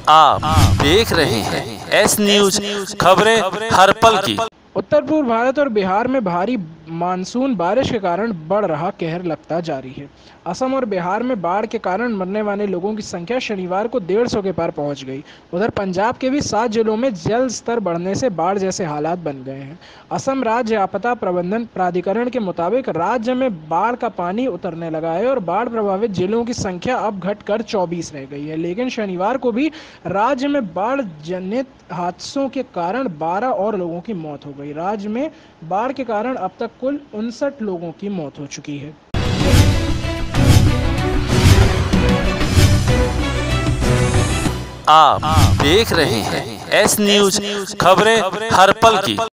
आप देख रहे हैं एस न्यूज खबरें हर पल की। उत्तर पूर्व भारत और बिहार में भारी मानसून बारिश के कारण बढ़ रहा कहर लगता जारी है। असम और बिहार में बाढ़ के कारण मरने वाले लोगों की संख्या शनिवार को 150 के पार पहुंच गई। उधर पंजाब के भी 7 जिलों में जल स्तर बढ़ने से बाढ़ जैसे हालात बन गए हैं। असम राज्य आपदा प्रबंधन प्राधिकरण के मुताबिक राज्य में बाढ़ का पानी उतरने लगा है और बाढ़ प्रभावित जिलों की संख्या अब घटकर 24 रह गई है। लेकिन शनिवार को भी राज्य में बाढ़ जनित हादसों के कारण 12 और लोगों की मौत हो गई। राज्य में बाढ़ के कारण अब तक कुल 59 लोगों की मौत हो चुकी है। आप देख रहे हैं एस न्यूज खबरें हर पल की।